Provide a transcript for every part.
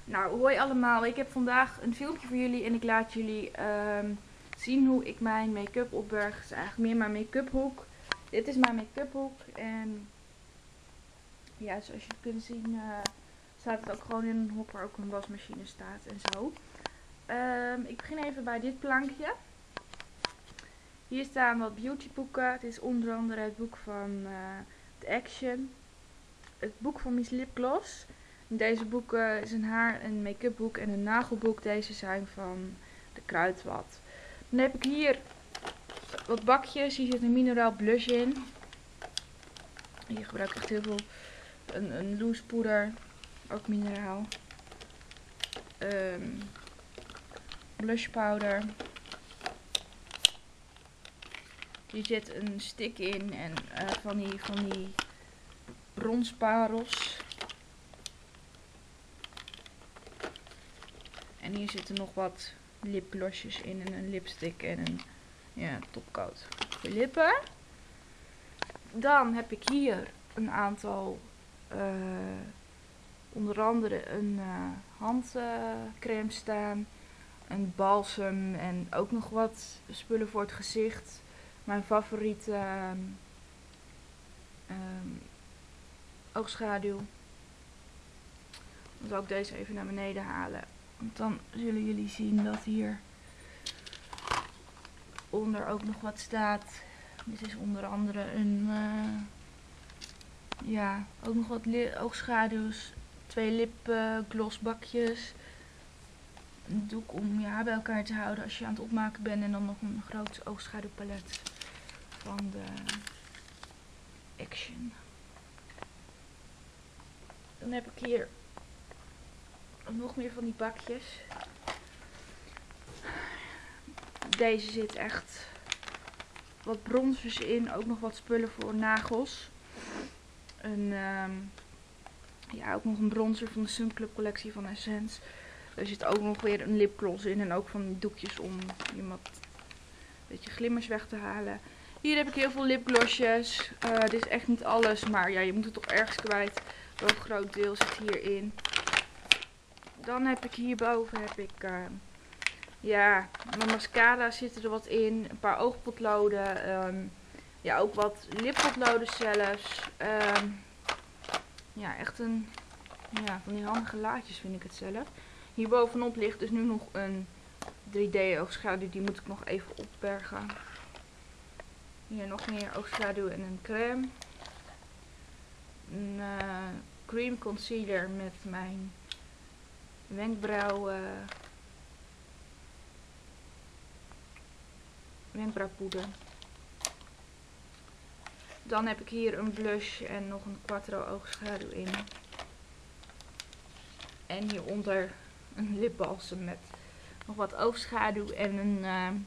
Nou, hoi allemaal. Ik heb vandaag een filmpje voor jullie en ik laat jullie zien hoe ik mijn make-up opberg. Het is eigenlijk meer mijn make-up hoek. Dit is mijn make-up hoek en ja, zoals jullie kunnen zien staat het ook gewoon in een hok waar ook een wasmachine staat en zo. Ik begin even bij dit plankje. Hier staan wat beautyboeken. Het is onder andere het boek van The Action. Het boek van Miss Lip Gloss. Deze boeken is een haar- en make-up boek en een nagelboek. Deze zijn van de Kruidvat. Dan heb ik hier wat bakjes. Hier zit een mineraal blush in. Hier gebruik ik echt heel veel. Een loose poeder. Ook mineraal. Blush powder. Hier zit een stick in en van die bronsparels. En hier zitten nog wat lipglossjes in en een lipstick en een topcoat voor lippen. Dan heb ik hier een aantal, onder andere een handcrème staan, een balsem en ook nog wat spullen voor het gezicht. Mijn favoriete oogschaduw. Dan zal ik deze even naar beneden halen. Want dan zullen jullie zien dat hier onder ook nog wat staat. Dit is onder andere ook nog wat oogschaduws. 2 lipglossbakjes. Een doek om je haar bij elkaar te houden als je aan het opmaken bent. En dan nog een groot oogschaduwpalet van de Action. Dan heb ik hier nog meer van die bakjes. Deze zit echt wat bronzers in. Ook nog wat spullen voor nagels. Ook nog een bronzer van de Sun Club collectie van Essence. Er zit ook nog weer een lipgloss in. En ook van die doekjes om iemand een beetje glimmers weg te halen. Hier heb ik heel veel lipglossjes. Dit is echt niet alles. Maar ja, je moet het toch ergens kwijt. Wel een groot deel zit hierin. Dan heb ik hierboven mijn mascara zitten er wat in. Een paar oogpotloden. Ook wat lippotloden zelfs. Echt van die handige laadjes vind ik het zelf. Hierbovenop ligt dus nu nog een 3D oogschaduw. Die moet ik nog even opbergen. Hier nog meer oogschaduw en een crème. Een cream concealer met mijn wenkbrauwpoeder. Dan heb ik hier een blush en nog een quattro oogschaduw in. En hieronder een lipbalsem met nog wat oogschaduw en een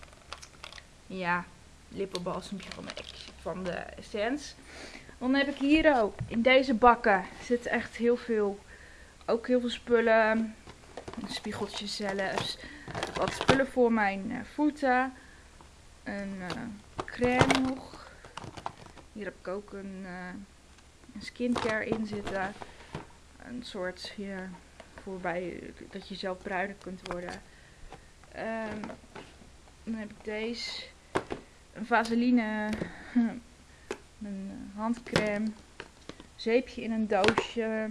lippenbalsempje van de Essence. Dan heb ik hier ook in deze bakken zit echt heel veel spullen. Een spiegeltje zelfs. Wat spullen voor mijn voeten. Een crème nog. Hier heb ik ook een skincare in zitten. Een soort voorbij dat je zelf bruiner kunt worden. Dan heb ik deze. Een vaseline. Een handcrème. Zeepje in een doosje.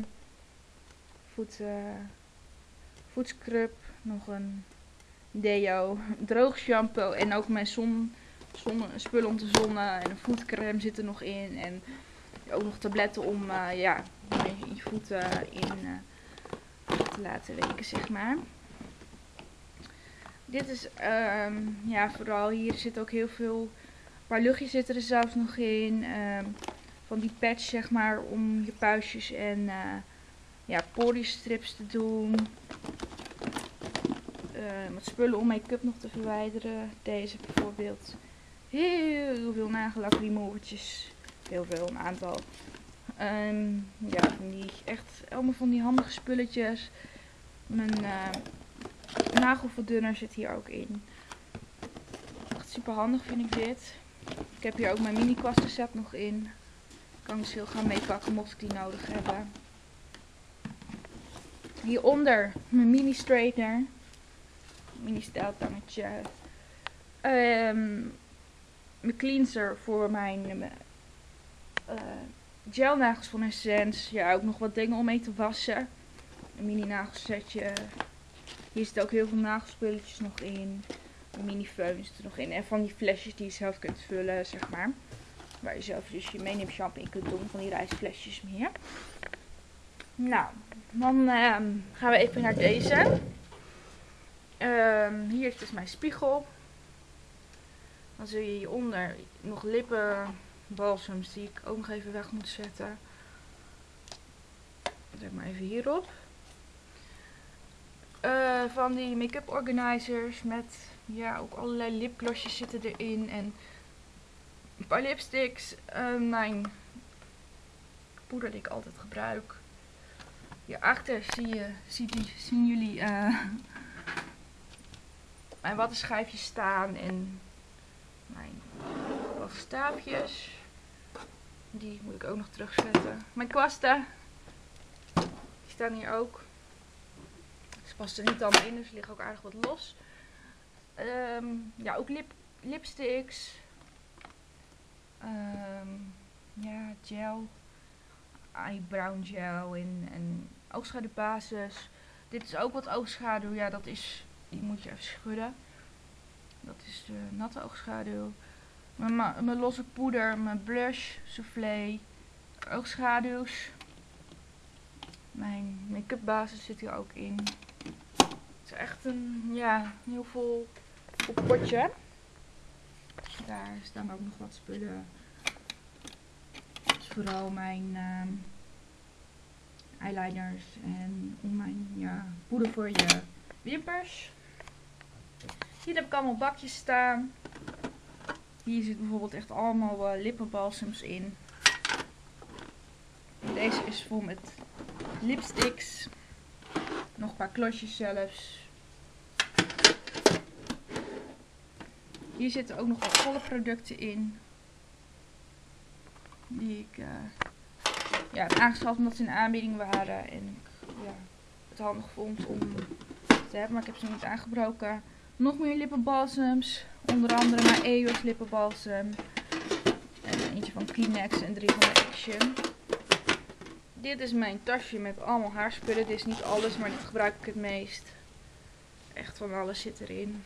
Voetscrub. Nog een deo. Droog shampoo. En ook mijn spullen om te zonnen. En een voetcrème zit er nog in. En ook nog tabletten om je voeten in te laten weken, zeg maar. Dit is vooral hier zit ook heel veel. Een paar luchtjes zitten er zelfs nog in. Van die patch, zeg maar, om je puistjes en poriestrips te doen. Wat spullen om make-up nog te verwijderen. Deze bijvoorbeeld. Heel veel nagellak removertjes. Heel veel, een aantal. Allemaal van die handige spulletjes. Mijn nagelverdunner zit hier ook in. Echt super handig vind ik dit. Ik heb hier ook mijn mini kwastenset nog in. Kan ik dus heel gaan meepakken mocht ik die nodig hebben. Hieronder mijn mini straightener. Mini stijltangetje. Mijn cleanser voor mijn gelnagels van Essence. Ja, ook nog wat dingen om mee te wassen. Een mini nagelsetje. Hier zitten ook heel veel nagelspulletjes nog in. Een mini föhn zit er nog in. En van die flesjes die je zelf kunt vullen, zeg maar. Waar je zelf dus je meeneemt shampoo in kunt doen. Van die reisflesjes meer. Nou, dan gaan we even naar deze. Hier is dus mijn spiegel. Dan zul je hieronder nog lippenbalsems die ik ook nog even weg moet zetten. Zet maar even hierop. Van die make-up organizers met ja, ook allerlei lipglossjes zitten erin. En een paar lipsticks. Mijn poeder die ik altijd gebruik. Hierachter zien jullie mijn wattenschijfjes staan en mijn wasstaafjes. Die moet ik ook nog terugzetten. Mijn kwasten, die staan hier ook. Ze passen er niet allemaal in, dus er liggen ook aardig wat los. Ja, ook lipsticks. Ja, gel. Eyebrow gel en oogschaduwbasis. Dit is ook wat oogschaduw. Ja, dat is, die moet je even schudden. Dat is de natte oogschaduw. Mijn losse poeder, mijn blush, soufflé, oogschaduws. Mijn make-up basis zit hier ook in. Het is echt een, ja, heel vol potje. Daar staan ook nog wat spullen. Dus vooral mijn eyeliners en mijn poeder voor je wimpers. Hier heb ik allemaal bakjes staan. Hier zit bijvoorbeeld echt allemaal lippenbalsems in. Deze is vol met lipsticks. Nog een paar klosjes zelfs. Hier zitten ook nog wat volle producten in. Die ik heb aangeschaft omdat ze in aanbieding waren. En ik het handig vond om te hebben. Maar ik heb ze niet aangebroken. Nog meer lippenbalsems. Onder andere mijn EOS lippenbalsem. En eentje van Kleenex en 3 van de Action. Dit is mijn tasje met allemaal haarspullen. Dit is niet alles, maar dit gebruik ik het meest. Echt van alles zit erin.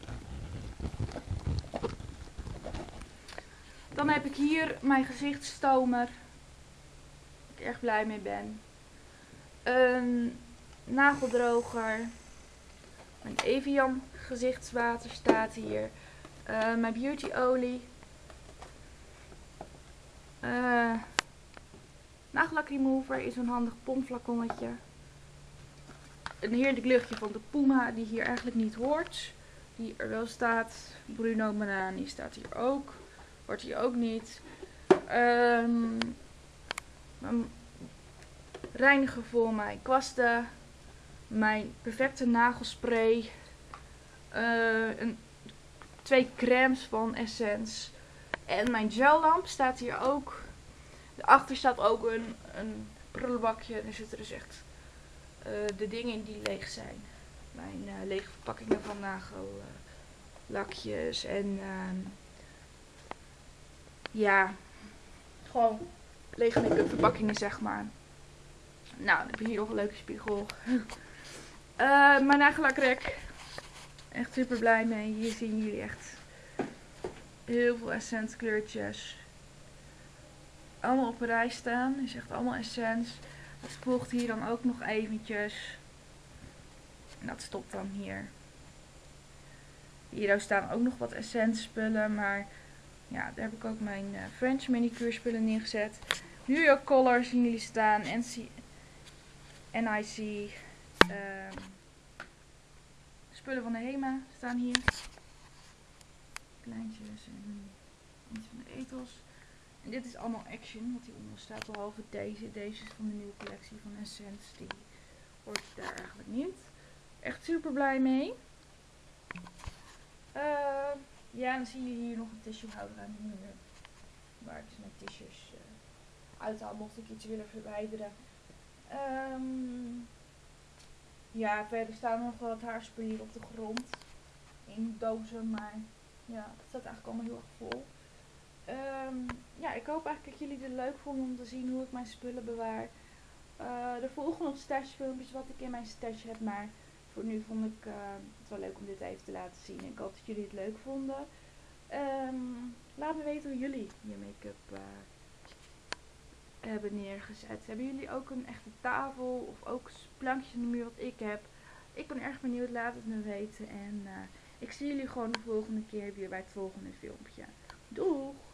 Dan heb ik hier mijn gezichtstomer. Waar ik erg blij mee ben. Een nageldroger. Mijn Evian gezichtswater staat hier. Mijn beauty olie. Nagellak remover is een handig pompflaconnetje. Een heerlijk luchtje van de Puma die hier eigenlijk niet hoort. Die er wel staat. Bruno Banani staat hier ook. Hoort hier ook niet. Mijn reiniger voor mijn kwasten. Mijn perfecte nagelspray. 2 crèmes van Essence. En mijn gellamp staat hier ook. Daarachter staat ook een prullenbakje. Er zitten dus echt de dingen in die leeg zijn. Mijn lege verpakkingen van nagellakjes en ja, gewoon lege make-up verpakkingen zeg maar. Nou, dan heb je hier nog een leuke spiegel. Mijn nagellakrek. Echt super blij mee. Hier zien jullie echt heel veel Essence kleurtjes. Allemaal op een rij staan. Is echt allemaal Essence. Het volgt hier dan ook nog eventjes. En dat stopt dan hier. Hier staan ook nog wat Essence spullen. Maar ja, daar heb ik ook mijn French manicure spullen neergezet. New York Color zien jullie staan. NIC. Spullen van de Hema staan hier. Kleintjes en iets van de Ethos. En dit is allemaal Action, wat hieronder staat, behalve deze. Deze is van de nieuwe collectie van Essence. Die hoort daar eigenlijk niet. Echt super blij mee. Ja, en dan zie je hier nog een tissuehouder aan de muur. Waar ik dus mijn tissues uithaal, mocht ik iets willen verwijderen. Ja, verder staan nog wat haarspul hier op de grond. In dozen, maar ja, het staat eigenlijk allemaal heel erg vol. Ja, ik hoop eigenlijk dat jullie het leuk vonden om te zien hoe ik mijn spullen bewaar. Er volgen nog stashfilmpjes wat ik in mijn stash heb, maar voor nu vond ik het wel leuk om dit even te laten zien. Ik hoop dat jullie het leuk vonden. Laat me weten hoe jullie je make-up hebben neergezet. Hebben jullie ook een echte tafel of ook plankjes in de muur wat ik heb? Ik ben erg benieuwd, laat het me weten. En ik zie jullie gewoon de volgende keer weer bij het volgende filmpje. Doeg!